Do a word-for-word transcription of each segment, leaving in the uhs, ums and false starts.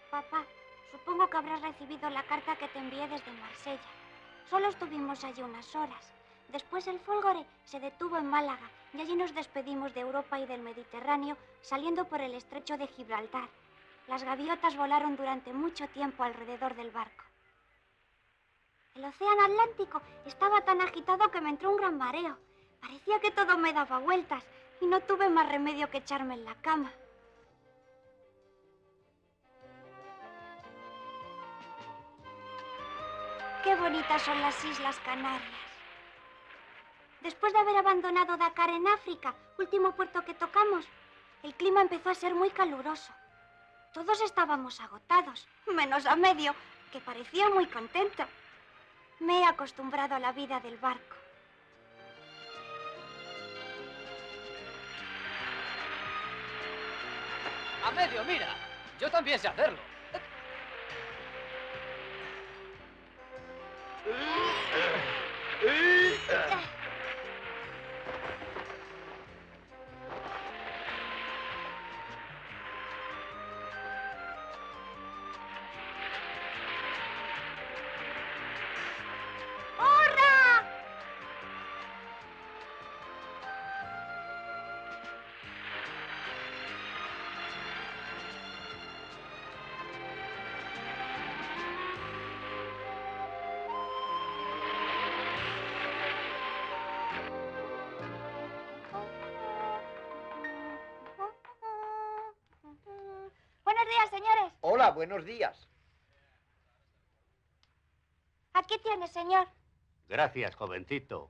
Papá, supongo que habrás recibido la carta que te envié desde Marsella. Solo estuvimos allí unas horas. Después el Folgore se detuvo en Málaga y allí nos despedimos de Europa y del Mediterráneo saliendo por el estrecho de Gibraltar. Las gaviotas volaron durante mucho tiempo alrededor del barco. El océano Atlántico estaba tan agitado que me entró un gran mareo. Parecía que todo me daba vueltas y no tuve más remedio que echarme en la cama. Qué bonitas son las Islas Canarias. Después de haber abandonado Dakar en África, último puerto que tocamos, el clima empezó a ser muy caluroso. Todos estábamos agotados, menos a Medio, que parecía muy contento. Me he acostumbrado a la vida del barco. A Medio, mira, yo también sé hacerlo. Buenos días, señores. Hola, buenos días. Aquí tiene, señor. Gracias, jovencito.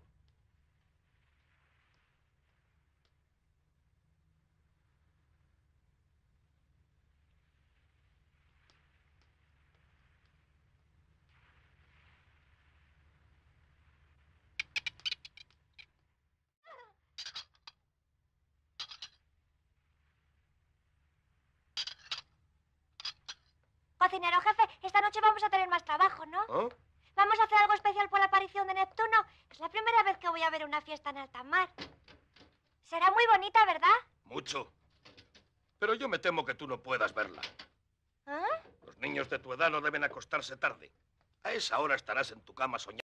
Cocinero jefe, esta noche vamos a tener más trabajo, ¿no? ¿Oh? Vamos a hacer algo especial por la aparición de Neptuno. Es la primera vez que voy a ver una fiesta en alta mar. Será muy bonita, ¿verdad? Mucho. Pero yo me temo que tú no puedas verla. ¿Ah? Los niños de tu edad no deben acostarse tarde. A esa hora estarás en tu cama soñando.